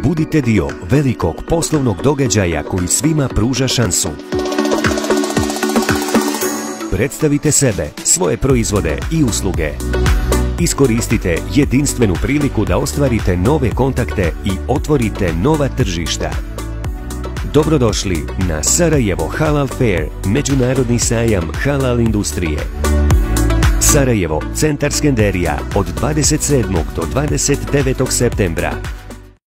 Budite dio velikog poslovnog događaja koji svima pruža šansu. Predstavite sebe, svoje proizvode i usluge. Iskoristite jedinstvenu priliku da ostvarite nove kontakte i otvorite nova tržišta. Dobrodošli na Sarajevo Halal Fair, međunarodni sajam halal industrije. Sarajevo, centar Skenderija od 27. do 29. septembra.